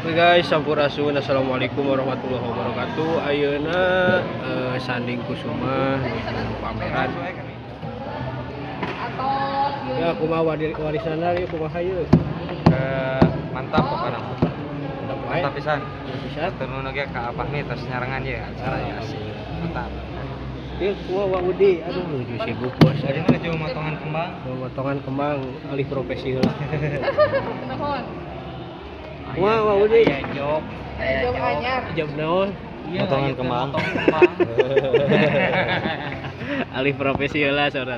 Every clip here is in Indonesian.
Oke guys, sampurasun. Assalamualaikum warahmatullahi wabarakatuh. Ayeuna Sanding Kusuma pameran. Ya, kumaha warisan dari kumaha ieu? Mantap pokoknya. Mantap pisan. Bisa Turun lagi ke Abah nih tos nyarangan ya acara ya asik. Mantap. ieu kumaha Udi? Aduh, nuju sibuk bos. Jadi menuju motongan kembang. Potongan kembang alih profesi heula. Nuhun. Kumaha Udi? Ya job. Job anyar. Job naon? Motongan kembang. Alih profesi heula sorat.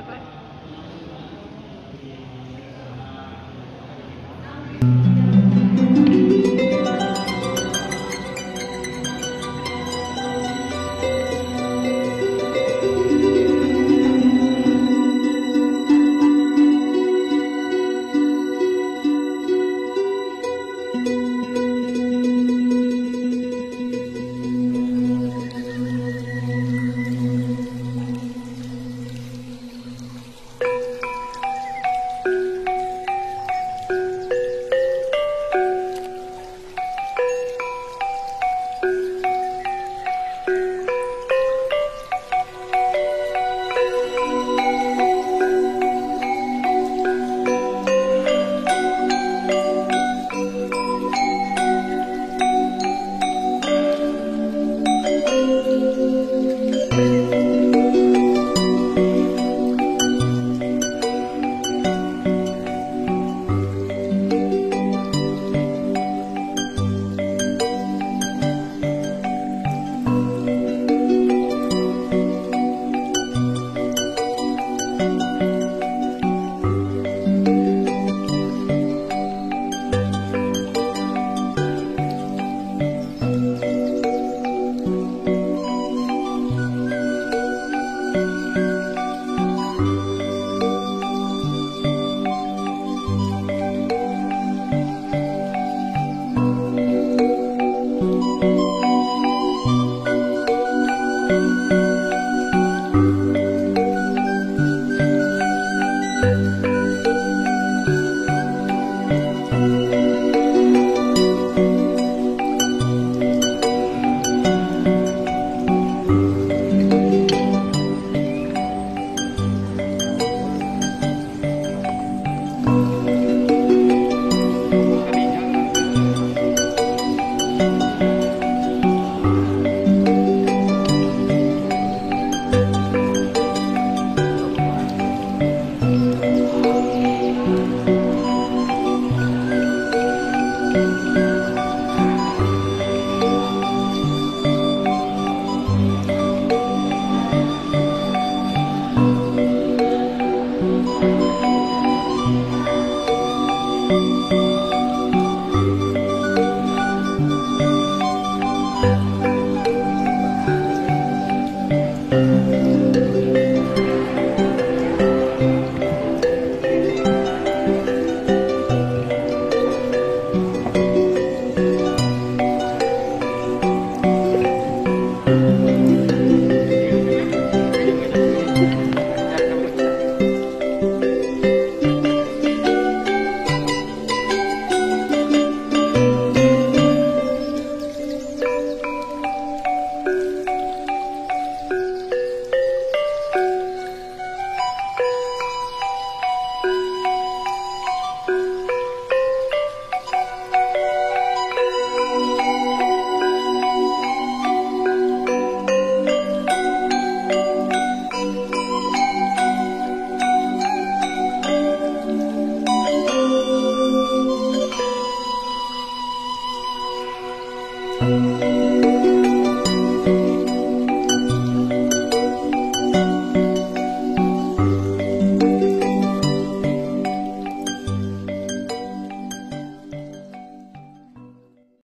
Thank you.